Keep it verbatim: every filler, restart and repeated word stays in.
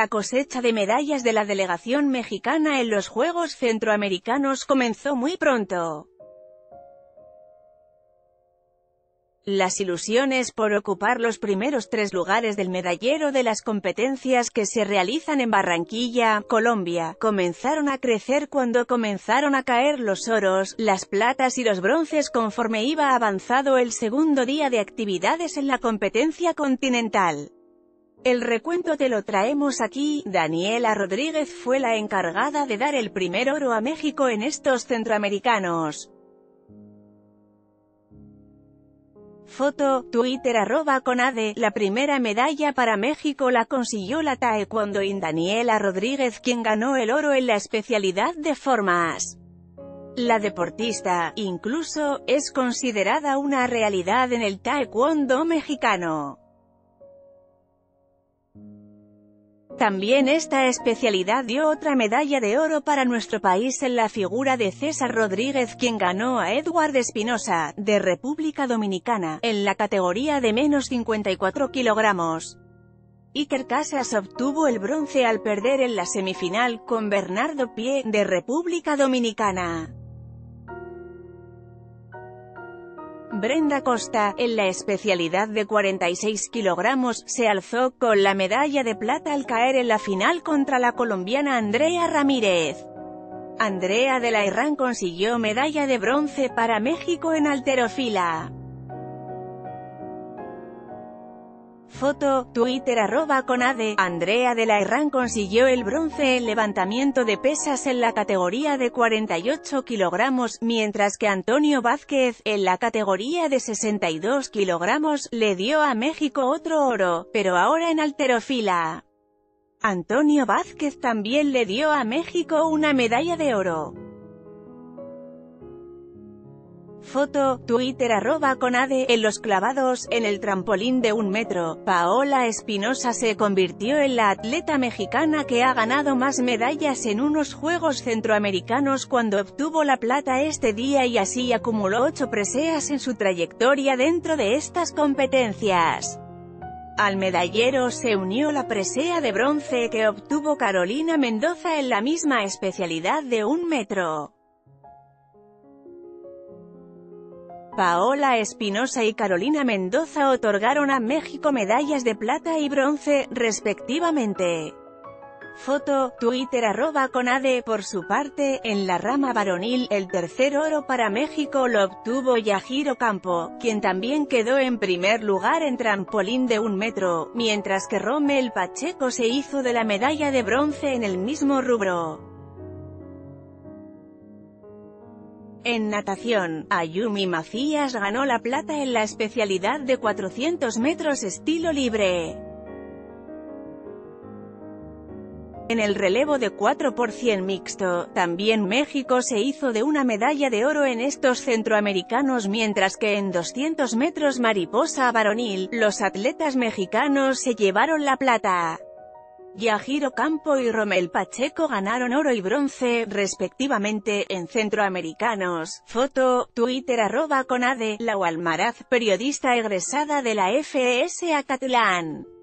La cosecha de medallas de la delegación mexicana en los Juegos Centroamericanos comenzó muy pronto. Las ilusiones por ocupar los primeros tres lugares del medallero de las competencias que se realizan en Barranquilla, Colombia, comenzaron a crecer cuando comenzaron a caer los oros, las platas y los bronces conforme iba avanzado el segundo día de actividades en la competencia continental. El recuento te lo traemos aquí. Daniela Rodríguez fue la encargada de dar el primer oro a México en estos centroamericanos. Foto, Twitter arroba Conade. La primera medalla para México la consiguió la taekwondoín Daniela Rodríguez, quien ganó el oro en la especialidad de formas. La deportista, incluso, es considerada una realidad en el taekwondo mexicano. También esta especialidad dio otra medalla de oro para nuestro país en la figura de César Rodríguez, quien ganó a Edward Espinosa, de República Dominicana, en la categoría de menos cincuenta y cuatro kilogramos. Iker Casas obtuvo el bronce al perder en la semifinal con Bernardo Pie, de República Dominicana. Brenda Costa, en la especialidad de cuarenta y seis kilogramos, se alzó con la medalla de plata al caer en la final contra la colombiana Andrea Ramírez. Andrea de la Herrán consiguió medalla de bronce para México en halterofilia. Foto, Twitter arroba Conade. Andrea de la Herrán consiguió el bronce en levantamiento de pesas en la categoría de cuarenta y ocho kilogramos, mientras que Antonio Vázquez, en la categoría de sesenta y dos kilogramos, le dio a México otro oro, pero ahora en halterofilia. Antonio Vázquez también le dio a México una medalla de oro. Foto, Twitter arroba Conade. En los clavados, en el trampolín de un metro, Paola Espinosa se convirtió en la atleta mexicana que ha ganado más medallas en unos Juegos Centroamericanos cuando obtuvo la plata este día y así acumuló ocho preseas en su trayectoria dentro de estas competencias. Al medallero se unió la presea de bronce que obtuvo Carolina Mendoza en la misma especialidad de un metro. Paola Espinosa y Carolina Mendoza otorgaron a México medallas de plata y bronce, respectivamente. Foto, Twitter arroba Conade. Por su parte, en la rama varonil, el tercer oro para México lo obtuvo Yajiro Campo, quien también quedó en primer lugar en trampolín de un metro, mientras que Rommel Pacheco se hizo de la medalla de bronce en el mismo rubro. En natación, Ayumi Macías ganó la plata en la especialidad de cuatrocientos metros estilo libre. En el relevo de cuatro por cien mixto, también México se hizo de una medalla de oro en estos centroamericanos, mientras que en doscientos metros mariposa varonil, los atletas mexicanos se llevaron la plata. Yajiro Campo y Rommel Pacheco ganaron oro y bronce, respectivamente, en centroamericanos. Foto, Twitter arroba Conade. Lau Almaraz, periodista egresada de la F E S Acatlán.